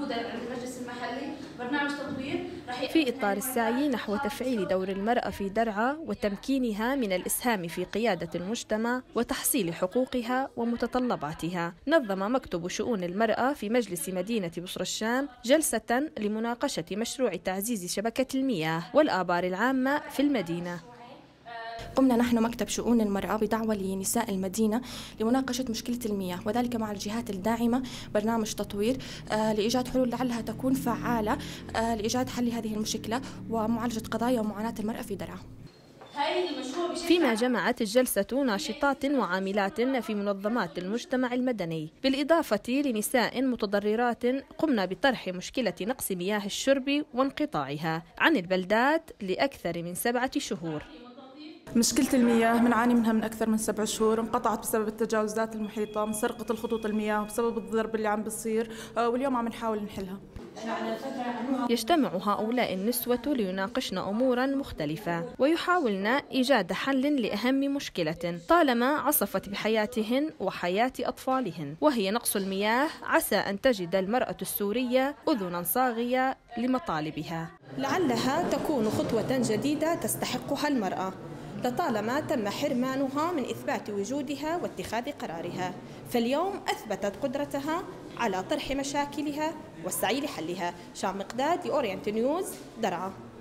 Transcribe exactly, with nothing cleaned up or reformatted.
موجودة عند المجلس المحلي برنامج تطوير رح في إطار السعي نحو تفعيل دور المرأة في درعا وتمكينها من الإسهام في قيادة المجتمع وتحصيل حقوقها ومتطلباتها، نظم مكتب شؤون المرأة في مجلس مدينة بصر الشام جلسة لمناقشة مشروع تعزيز شبكة المياه والآبار العامة في المدينة. قمنا نحن مكتب شؤون المرأة بدعوة لنساء المدينة لمناقشة مشكلة المياه، وذلك مع الجهات الداعمة برنامج تطوير آه لإيجاد حلول لعلها تكون فعالة آه لإيجاد حل هذه المشكلة ومعالجة قضايا ومعاناة المرأة في درعا. فيما جمعت الجلسة ناشطات وعاملات في منظمات المجتمع المدني بالإضافة لنساء متضررات قمنا بطرح مشكلة نقص مياه الشرب وانقطاعها عن البلدات لأكثر من سبعة شهور. مشكلة المياه بنعاني منها من أكثر من سبع شهور، انقطعت بسبب التجاوزات المحيطة من سرقة الخطوط المياه وبسبب الضرب اللي عم بيصير، واليوم عم نحاول نحلها. يجتمع هؤلاء النسوة ليناقشن أمورا مختلفة ويحاولن إيجاد حل لأهم مشكلة طالما عصفت بحياتهن وحياة أطفالهن، وهي نقص المياه. عسى أن تجد المرأة السورية أذنا صاغية لمطالبها، لعلها تكون خطوة جديدة تستحقها المرأة لطالما تم حرمانها من إثبات وجودها واتخاذ قرارها، فاليوم أثبتت قدرتها على طرح مشاكلها والسعي لحلها. شام مقداد، أورينت نيوز، درعا.